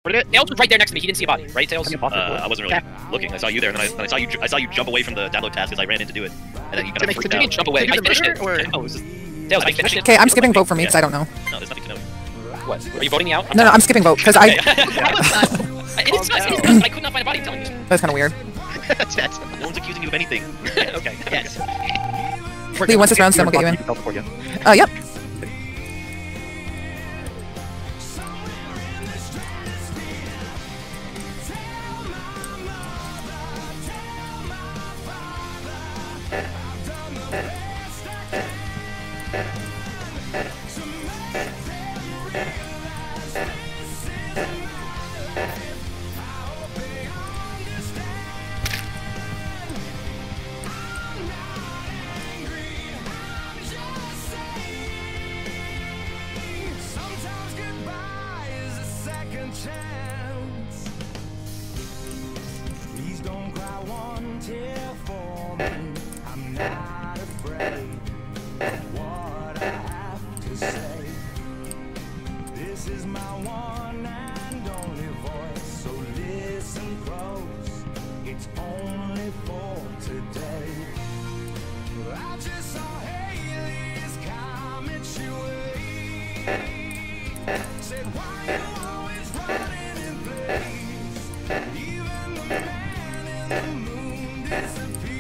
Tails was right there next to me. He didn't see a body, right, Tails? I wasn't really looking. I saw you there, and then I saw you jump away from the download task as I ran in to do it, and then you kind of freaked out. Jump away. I finished it. Or no, it was just, Tails, I finished it. Okay, I'm skipping vote for me because I don't know. No, there's nothing to know. What? Are you voting me out? No, I'm skipping vote because I. It's not. I could not find a body. I'm telling you. That's kind of weird. No one's accusing you of anything. Okay. Yes. Lee, once this round's done, we'll get you in. Yep. Please don't cry one tear for me. I'm not afraid of what I have to say. This is my one and only voice, so listen close. It's only for today. I just saw Haley's comment your way. Said why you always running in place. Even the man in the moon disappeared.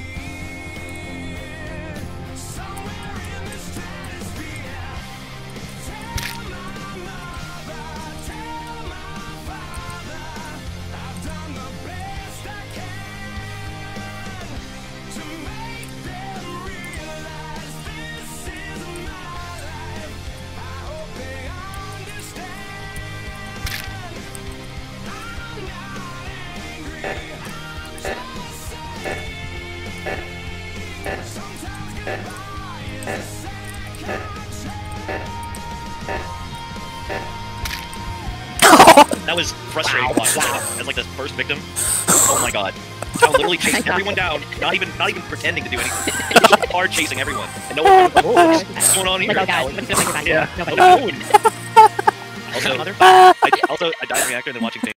Somewhere in the stratosphere. Tell my mother, tell my father, I've done the best I can to make them realize this is my life. I hope they understand. I'm not angry. I'm just sad. Sometimes goodbye is a second chance. That was frustrating to watch as like the first victim. Oh my god. I literally chased everyone down, not even pretending to do anything. Just hard chasing everyone. And no one was like, what's going on here? Yeah. Also, I died in reactor and then watching things.